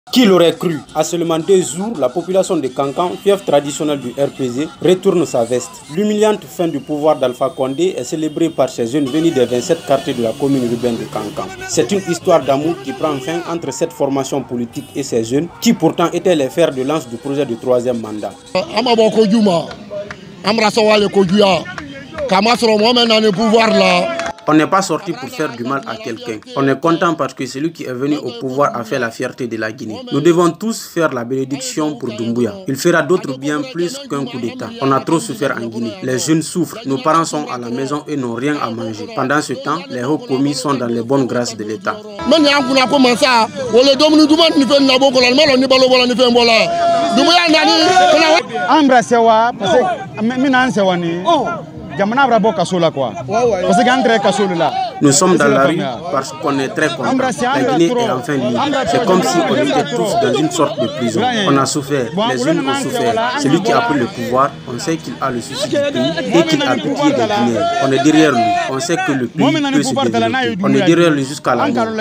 Qui l'aurait cru? À seulement 2 jours, la population de Kankan, fief traditionnel du RPZ, retourne sa veste. L'humiliante fin du pouvoir d'Alpha Condé est célébrée par ces jeunes venus des 27 quartiers de la commune urbaine de Kankan. C'est une histoire d'amour qui prend fin entre cette formation politique et ces jeunes, qui pourtant étaient les fers de lance du projet du 3e mandat. On n'est pas sorti pour faire du mal à quelqu'un. On est content parce que celui qui est venu au pouvoir a fait la fierté de la Guinée. Nous devons tous faire la bénédiction pour Doumbouya. Il fera d'autres biens plus qu'un coup d'État. On a trop souffert en Guinée. Les jeunes souffrent. Nos parents sont à la maison et n'ont rien à manger. Pendant ce temps, les hauts commis sont dans les bonnes grâces de l'État. Nous sommes dans la rue parce qu'on est très contents. La Guinée est enfin libre. C'est comme si on était tous dans une sorte de prison. On a souffert, les unes ont souffert. Celui qui a pris le pouvoir, on sait qu'il a le souci du pays et qu'il a pitié des Guinéens. On est derrière lui. On sait que le pays peut se développer. On est derrière lui jusqu'à la mort.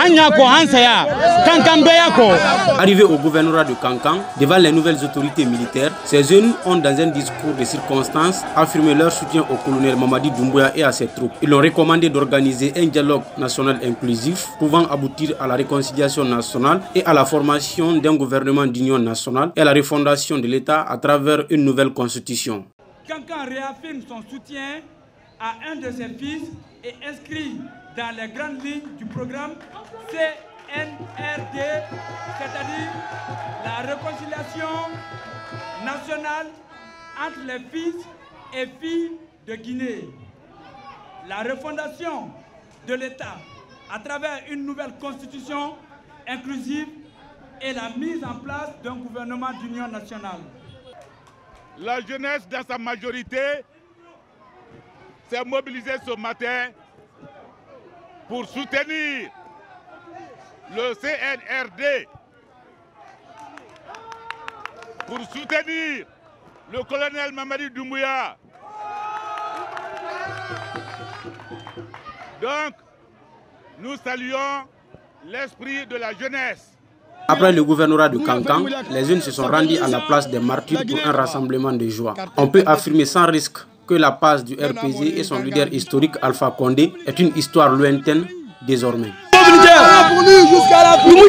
Arrivés au gouvernorat de Kankan, devant les nouvelles autorités militaires, ces jeunes ont, dans un discours de circonstance, affirmé leur soutien au colonel Mamadi Doumbouya et à ses troupes. Ils ont recommandé d'organiser un dialogue national inclusif pouvant aboutir à la réconciliation nationale et à la formation d'un gouvernement d'union nationale et à la refondation de l'État à travers une nouvelle constitution. Kankan réaffirme son soutien à un de ses fils et inscrit dans les grandes lignes du programme CNRD, c'est-à-dire la réconciliation nationale entre les fils et filles de Guinée, la refondation de l'État à travers une nouvelle constitution inclusive et la mise en place d'un gouvernement d'union nationale. La jeunesse dans sa majorité s'est mobilisée ce matin pour soutenir le CNRD, pour soutenir le colonel Mamadi Doumbouya. Donc, nous saluons l'esprit de la jeunesse. Après le gouvernorat de Kankan, les jeunes se sont rendus à la place des martyrs pour un rassemblement de joie. On peut affirmer sans risque que la passe du RPZ et son leader historique Alpha Condé est une histoire lointaine désormais.